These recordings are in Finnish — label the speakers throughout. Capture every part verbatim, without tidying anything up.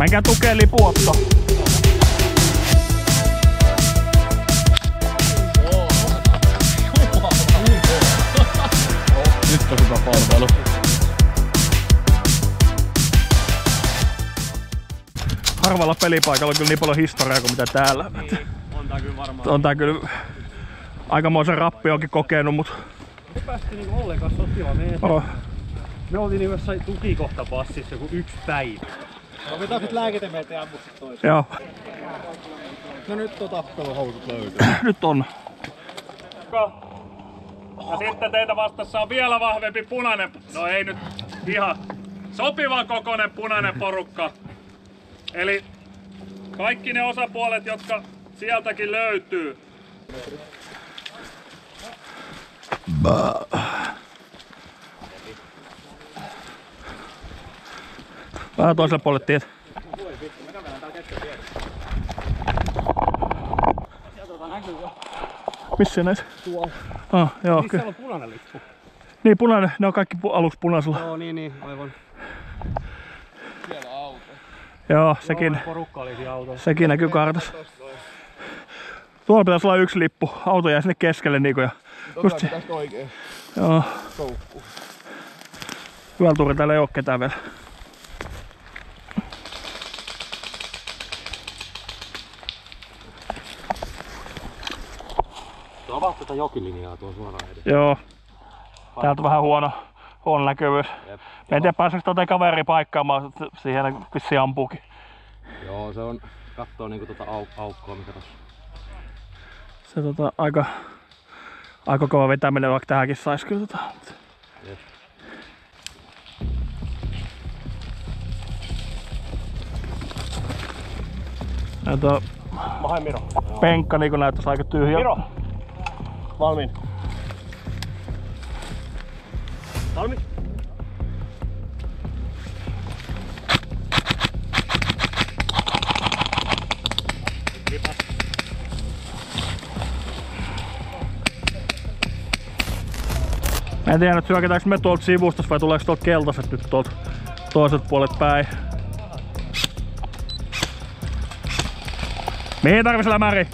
Speaker 1: Menkää tukeen lipuotto. Nyt on hyvä palvelu. Harvalla pelipaikalla on kyllä niin paljon historiaa kuin mitä täällä.
Speaker 2: Niin, on tää kyllä varmaan.
Speaker 1: On tää kyllä aikamoisen rappionkin kokenut, mut...
Speaker 2: Me päästiin niinku ollenkaan sotimaan. Me,
Speaker 1: oh.
Speaker 2: me oltiin niinku jossain tukikohtapassissa joku yksi päivä. Otetaan sit lääkete meiltä ja ammut sit toiseen.
Speaker 1: Joo.
Speaker 2: No nyt tota housut löytyy.
Speaker 1: Nyt on.
Speaker 3: Ja sitten teitä vastassa on vielä vahvempi punainen, no ei nyt ihan sopivan kokoinen punainen porukka. Eli kaikki ne osapuolet, jotka sieltäkin löytyy.
Speaker 1: Vähän toiselle puolelle tiet. Missä näis?
Speaker 2: Tuolla.
Speaker 1: Ah, joo,
Speaker 2: Missä on punainen lippu?
Speaker 1: Niin, punainen, ne on kaikki aluksi punaisella.
Speaker 2: Joo, niin, niin, aivan. Siellä auto.
Speaker 1: Joo, sekin,
Speaker 2: Joo, porukka oli siinä autossa.
Speaker 1: sekin näkyy kartassa. Tuolla pitäisi olla yksi lippu. Auto jää sinne keskelle niinku ja... Just se.
Speaker 2: Oikein.
Speaker 1: Joo.
Speaker 2: Toukku.
Speaker 1: Hyvällä tuuri täällä ei oo ketään vielä.
Speaker 2: Avaa tätä jokilinjaa tuon suoraan edes.
Speaker 1: Joo. Täältä vähän huono, huono näkyvyys.
Speaker 2: Jep.
Speaker 1: Mä en tiedä pääseekö tuota kaveri paikkaamaan, siihen vissiin ampuukin.
Speaker 2: Joo, se on kattoo niinku tota au aukkoa mikä tossa.
Speaker 1: Se tota aika, aika kova vetäminen, vaikka tähänkin sais kyllä tota.
Speaker 2: Jep.
Speaker 1: Ja tuo
Speaker 2: Mä hain Miro.
Speaker 1: penkka niinku näyttäis aika tyhjä.
Speaker 2: Miro! Valmiin. Valmiin.
Speaker 1: Mä en tiedä nyt syöketäänkö me tuolta sivustas vai tuleeko tuolta keltaiset nyt tuolta toiset puolet päin. Mihin tarvis lämäri?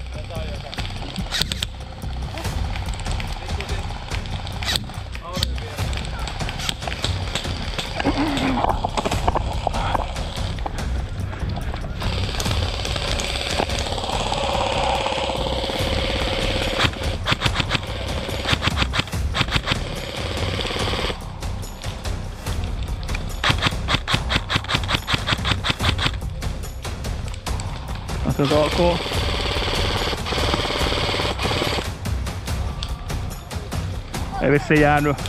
Speaker 1: Se on ok. Ei vissiin jäänyt.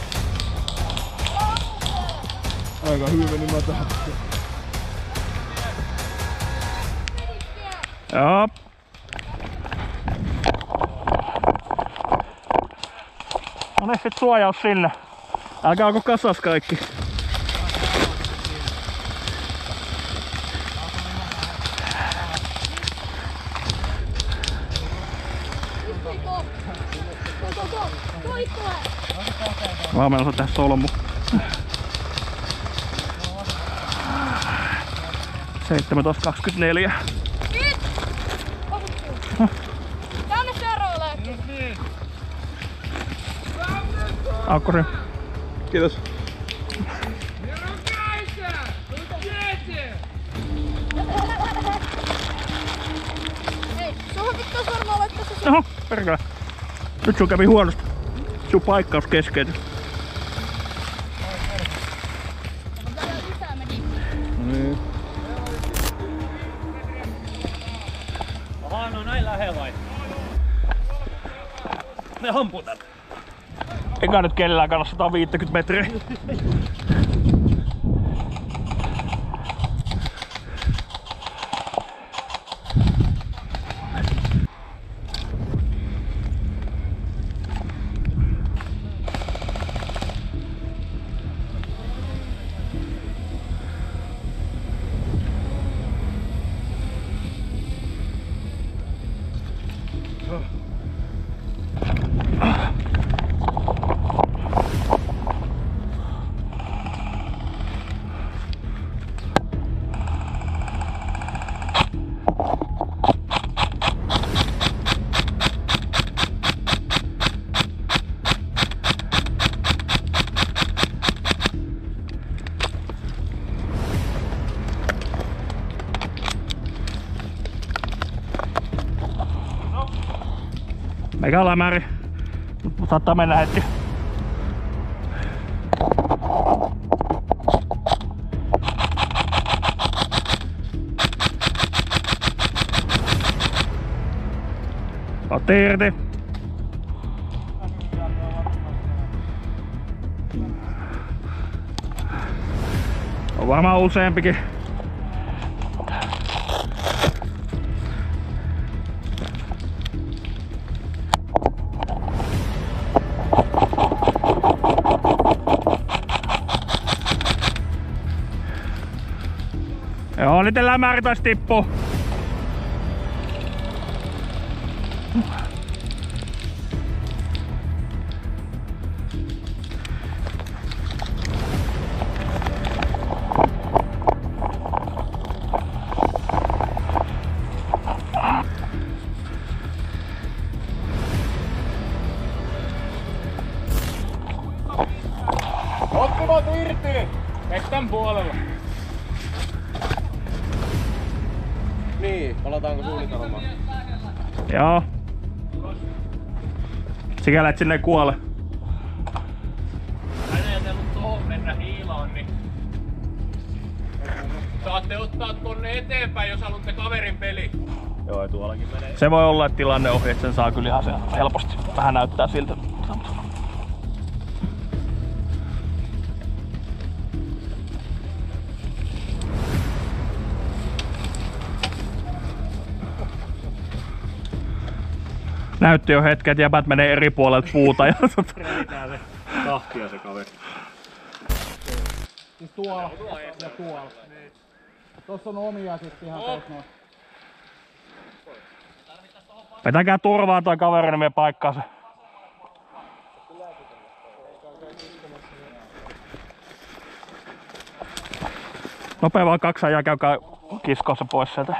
Speaker 2: Aika hyvä, niin mä tähän.
Speaker 1: Joo. No niin, sit suojaus sinne. Älkää alko kasas kaikki. Mä oon menossa tehdä solmu. seitsemäntoista kaksikymmentäneljä.
Speaker 4: Nyt! Tänne seuraavalle!
Speaker 1: Aukkuri.
Speaker 2: Kiitos.
Speaker 4: Hei, suhun pitää varmaan laittaa se.
Speaker 1: Oho, perkele. Nyt sun kävi huonosti. Sun paikkaus keskeytyi.
Speaker 2: Niin.
Speaker 3: Aha, no näin lähellä vai? Ne ampuu tätä.
Speaker 1: Eikä nyt kellään kannata sata viisikymmentä metriä. Mega lämäri. Saattaa mennä hetki. Otti irti. On varmaan useampikin. Joo, nyt lämäri taisi tippuu.
Speaker 3: Ottivat irti! Metsän puolella.
Speaker 2: Niin, palataanko suunnitelmaan?
Speaker 1: Joo. Sikäli et sinne kuole.
Speaker 3: Mä en ajatellut tohon mennä hiilaan, niin saatte ottaa tonne eteenpäin, jos haluatte kaverin peli.
Speaker 2: Joo, tuollakin menee.
Speaker 1: Se voi olla, että tilanne ohi, että sen saa kyllä ihan se helposti. Vähän näyttää siltä. Näytti jo hetken, että jäbät menee eri puolelta puuta. Ja
Speaker 2: Reitää se tahtia se kaveri.
Speaker 5: Siis tuolla ja tuolla. Tossa on omia sit ihan täys noin.
Speaker 1: Vetäkää turvaa toi kaveri, niin me paikkaa se. Nopea vaan kaksi ajaa, käykää kiskossa pois sieltä.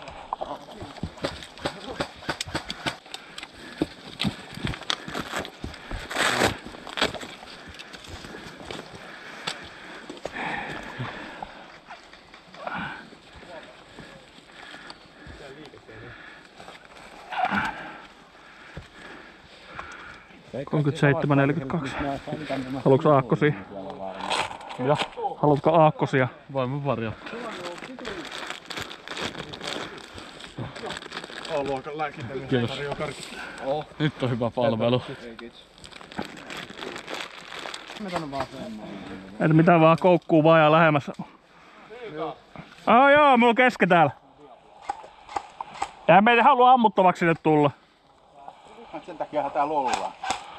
Speaker 1: kolmekymmentäseitsemän neljäkymmentäkaksi. Haluatko aakkosia? Ja, haluatko aakkosia?
Speaker 2: Voimme varjaa. A-luokan lääkintämies tarjoaa karkki.
Speaker 5: Oh.
Speaker 2: Nyt on hyvä palvelu.
Speaker 1: Ei mitään, vaan koukkuu vaan ja lähemmässä. Ah joo, mulla on keske täällä. Eihän meitä halua ammuttavaksi sinne tulla.
Speaker 5: Sen takiahan täällä ollaan.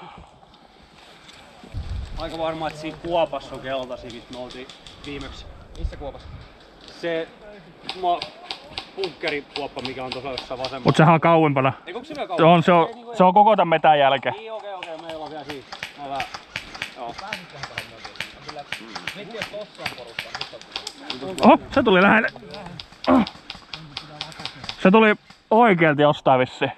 Speaker 2: Aika varma, että siinä kuopassa on keltaisia, missä me oltiin viimeksi.
Speaker 5: Missä kuopassa?
Speaker 2: Se ma bunkkerikuoppa, mikä on tuossa jossain vasemmalla.
Speaker 1: Mut sehän on kauempana.
Speaker 2: Eikö onko se vielä
Speaker 1: Se
Speaker 2: kauempana?
Speaker 1: on, se on, se on koko tän metän jälkeen.
Speaker 2: Niin, okei, okei, meillä on vielä siinä. Mä vähän... Joo.
Speaker 1: Oho, se tuli lähelle. Oh. Se tuli oikealta jostain vissiin.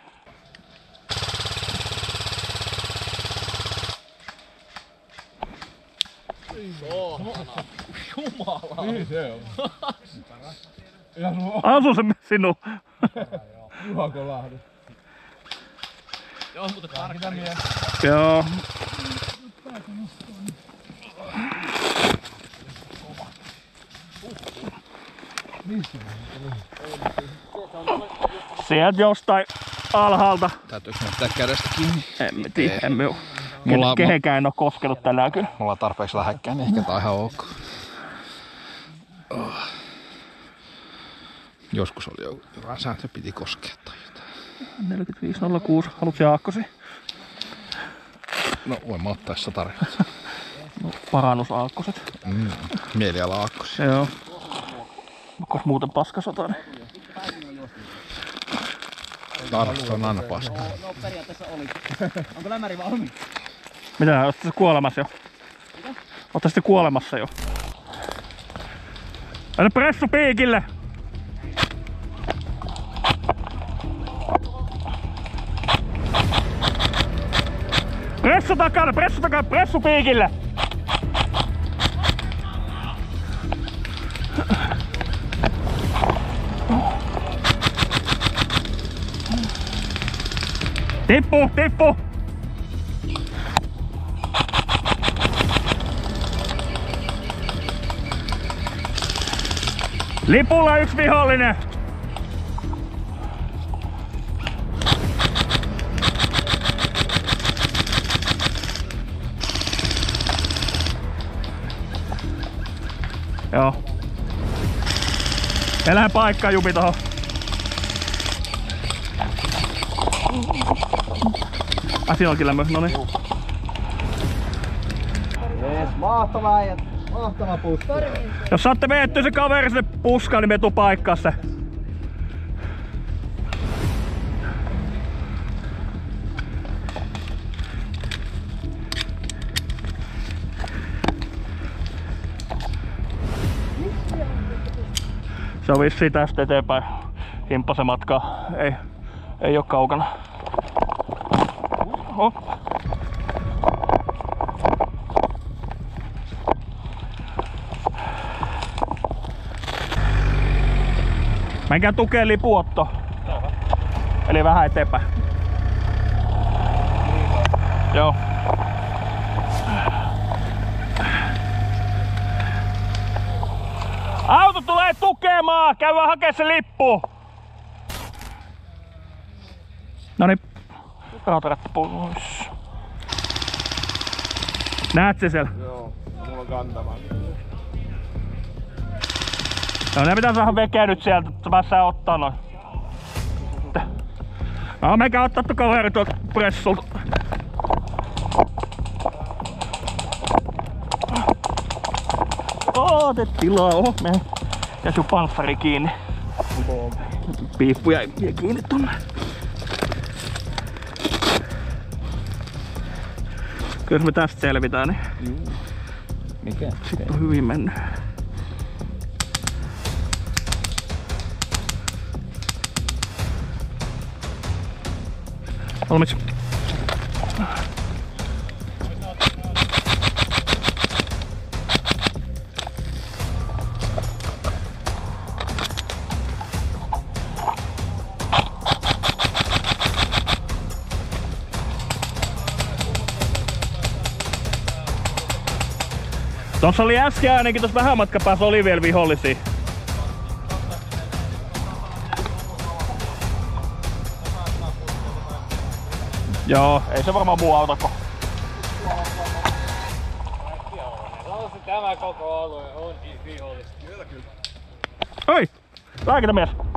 Speaker 5: Jumala! Niin se on.
Speaker 1: Asu se sinun.
Speaker 5: Juhako Lahti.
Speaker 2: Joo, mutta tarkkaan.
Speaker 1: Joo. Sieltä jostain alhaalta.
Speaker 5: Täytyykö näyttää kädestä kiinni?
Speaker 1: Emme tiedä, emme oo.
Speaker 5: Mulla-
Speaker 1: Kehenkään en oo koskenut tänään kyllä.
Speaker 5: Mulla on tarpeeksi lähekkään, niin ehkä tää on ihan ok. Oh. Joskus oli joku hyvä sääntö, piti koskea tai jotain.
Speaker 1: neljäkymmentäviisi nolla kuusi. Haluatko aakkosi?
Speaker 5: No voin mä ottaa, jos sä tarvitset.
Speaker 1: No, parannusaakkoset.
Speaker 5: Mm. Mieliala-aakkosia.
Speaker 1: Joo. Onko muuten paskasota, niin...
Speaker 5: Tarvitset on aina paska.
Speaker 2: No periaatteessa oli. Onko lämäri valmis?
Speaker 1: Mitä, ootte se kuolemassa jo? Mitä? Ootte sitten kuolemassa jo? Aina pressu piikille! Pressu takana, pressu takana, pressu piikille! Tippu, tippu! Lipulla yksi vihollinen! Joo. Elää paikkaa Jupi tohon. Ah, siinä onkin lämmö, noniin.
Speaker 5: Jees, mahtava äijät. Mahtava pussi.
Speaker 1: Jos saatte veettyä se kaveri sinne puskaan, niin me tuu paikkaa se. Se on vissiin tästä eteenpäin. Himppa se matka. Ei, ei oo kaukana. Oh. Menkää tukee lipuotto. Eli vähän eteenpäin. Joo. Auto tulee tukemaan! Käydään hakee se lippu! Noniin. Rautarättä pois. Näet se siellä?
Speaker 5: Joo, mulla on kantava.
Speaker 1: No ne pitää saada vekeä nyt sieltä, että päässään ottaa noin. No meikä ottaa tuon kaveri tuolta pressulta. Ote tilaa, oho, me jäi sun panssari kiinni. Piippu jäi kiinni tonne. Kyllä jos me tästä selvitään, niin
Speaker 5: Juu. Mikä?
Speaker 1: sit on hyvin mennyt. Valmiiksi. Tuossa oli äsken ainakin tuossa vähän matkan päässä oli vielä vihollisia. Joo, ei se varmaan muu autoko.
Speaker 2: Tämä koko alue on vihollista.
Speaker 1: Oi! Lääkintämies!